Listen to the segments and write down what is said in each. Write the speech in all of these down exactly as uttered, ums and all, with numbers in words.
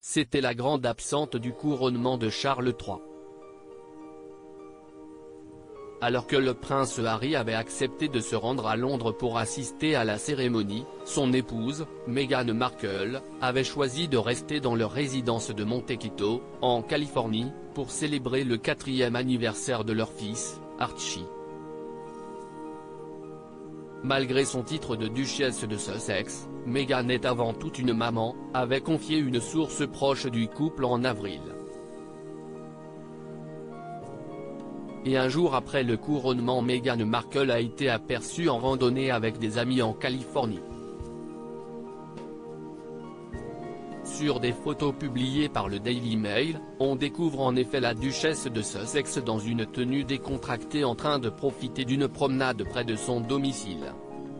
c'était la grande absente du couronnement de Charles trois. Alors que le prince Harry avait accepté de se rendre à Londres pour assister à la cérémonie, son épouse, Meghan Markle, avait choisi de rester dans leur résidence de Montecito, en Californie, pour célébrer le quatrième anniversaire de leur fils, Archie. Malgré son titre de duchesse de Sussex, Meghan est avant tout une maman, avait confié une source proche du couple en avril. Et un jour après le couronnement, Meghan Markle a été aperçue en randonnée avec des amis en Californie. Sur des photos publiées par le Daily Mail, on découvre en effet la duchesse de Sussex dans une tenue décontractée en train de profiter d'une promenade près de son domicile.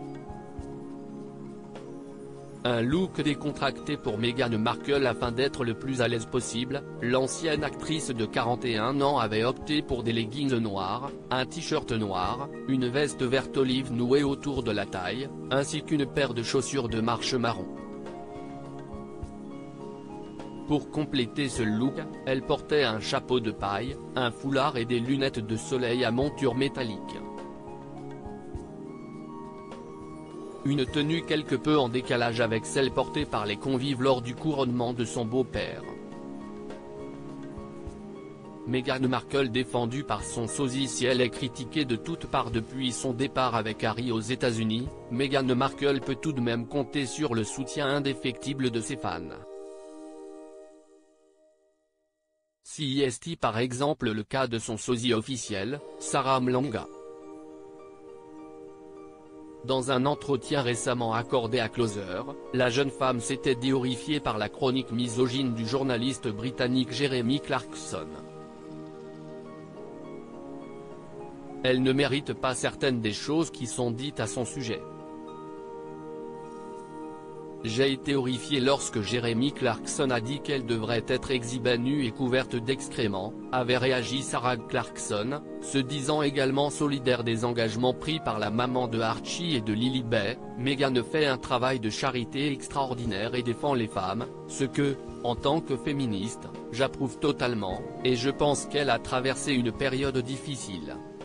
Un look décontracté pour Meghan Markle afin d'être le plus à l'aise possible, l'ancienne actrice de quarante et un ans avait opté pour des leggings noirs, un t-shirt noir, une veste verte olive nouée autour de la taille, ainsi qu'une paire de chaussures de marche marron. Pour compléter ce look, elle portait un chapeau de paille, un foulard et des lunettes de soleil à monture métallique. Une tenue quelque peu en décalage avec celle portée par les convives lors du couronnement de son beau-père. Meghan Markle, défendue par son sosie si elle est critiquée de toutes parts depuis son départ avec Harry aux États-Unis, Meghan Markle peut tout de même compter sur le soutien indéfectible de ses fans. Si est par exemple le cas de son sosie officiel, Sarah Mlanga. Dans un entretien récemment accordé à Closer, la jeune femme s'était dit horrifiée par la chronique misogyne du journaliste britannique Jeremy Clarkson. Elle ne mérite pas certaines des choses qui sont dites à son sujet. J'ai été horrifiée lorsque Jeremy Clarkson a dit qu'elle devrait être exhibée nue et couverte d'excréments, avait réagi Sarah Clarkson, se disant également solidaire des engagements pris par la maman de Archie et de Lilibet. Meghan fait un travail de charité extraordinaire et défend les femmes, ce que, en tant que féministe, j'approuve totalement, et je pense qu'elle a traversé une période difficile.